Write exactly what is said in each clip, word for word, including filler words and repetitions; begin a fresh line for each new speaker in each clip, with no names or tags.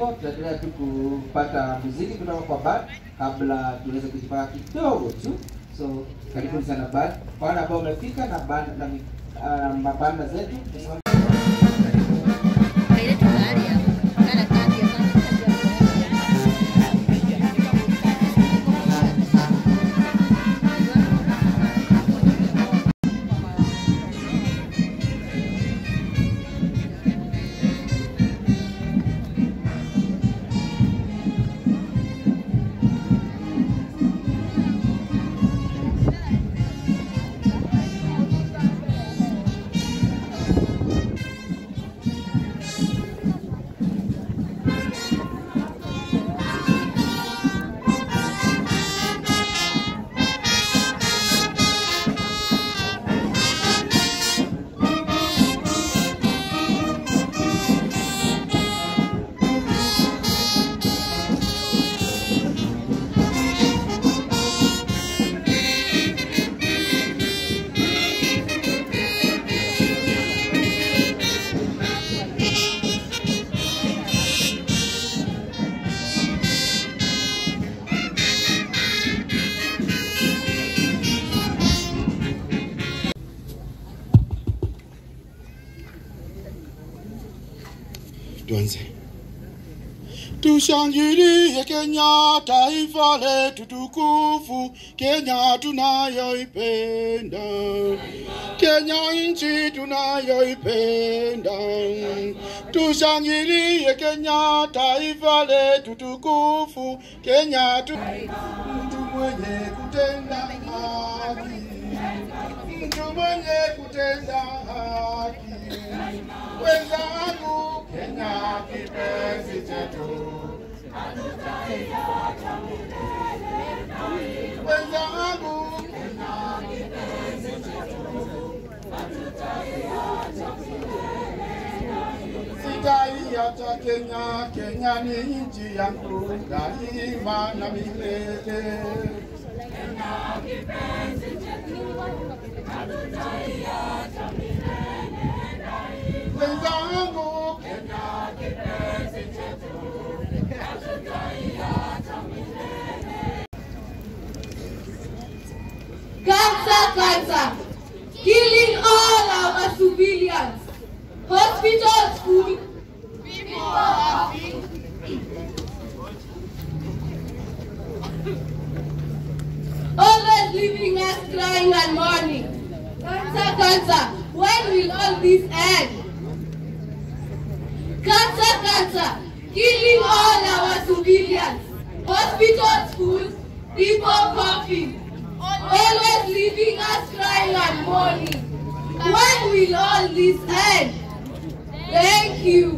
hivyo tutaendelea tu kupata muziki kutoka kwa band kabla tuweze kujipanga kidogo tu. So karibuni sana band, kwa wale ambao wamefika na band na uh, mabanda zetu.
Tuanze. Tushangilie Kenya, taifa letu tukufu, Kenya tunayoipenda, Kenya nchi tunayoipenda. Tushangilie Kenya, taifa letu tukufu, Kenya tu. Mtu mwenye kutenda haki, mtu mwenye kutenda haki, wenzangu, Kenya kipenzi chetu, hatutaiacha milele. Wenzangu, Kenya kipenzi chetu, hatutaiacha milele. Sitaiacha Kenya, Kenya ni nchi yangu daima na milele. Kenya kipenzi chetu, hatutaiacha milele. Wenzangu, Kenya kipenzi chetu, hatutaiacha milele.
Cancer, cancer, killing all our civilians. Hospitals full, people happy. Always leaving us crying and mourning. Cancer, cancer, when will all this end? Cancer, cancer, killing all our civilians. Hospitals full, people coughing. Always leaving us crying and mourning. When will all this end? Thank you.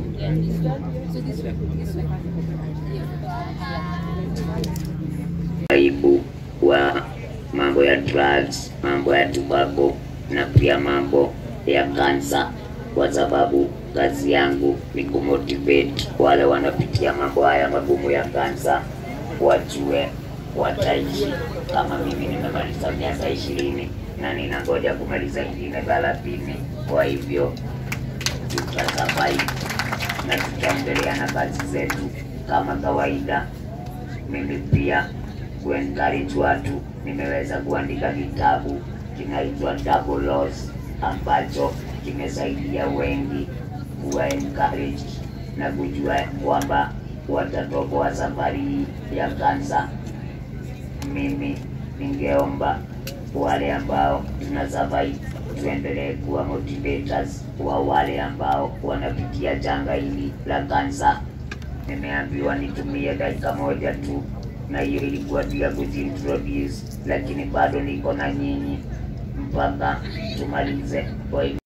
Aibu wa mambo ya drugs, mambo ya tobacco na pia mambo ya kansa, kwa sababu kazi yangu ni kumotivate wale wanapitia mambo haya magumu ya kansa, wajue wataishi kama mimi. Nimemaliza miaka ishirini na ninangoja kumaliza ingine thelathini. Kwa hivyo tutasurvive na tutaendelea na kazi zetu kama kawaida. Mimi pia kuencourage watu, nimeweza kuandika kitabu kinaitwa Double Loss, ambacho kimesaidia wengi kuwa encourage na kujua kwamba watatoboa safari ya kansa. Mimi ningeomba wale ambao tunasurvive tuendelee kuwa motivators wa wale ambao wanapitia janga hili la kansa. Nimeambiwa nitumie dakika moja tu, na hiyo ilikuwa pia kujiintroduce, lakini bado niko na nyinyi mpaka tumalize. Kwa hivyo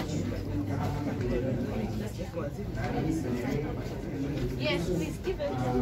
Yes, please give it.